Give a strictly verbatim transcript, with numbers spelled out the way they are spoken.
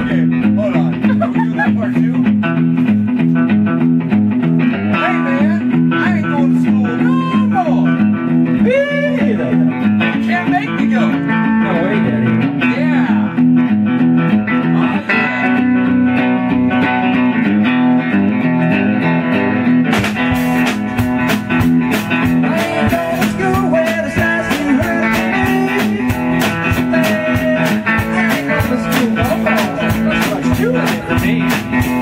Okay, hold on. Can we do that part too? Hey man, I ain't going to school no more. Me either. You can't make me go. No way, Daddy. Yeah. Oh yeah. I ain't going to school where the stars can hurt me. I ain't going to school no more. That's what you did for me.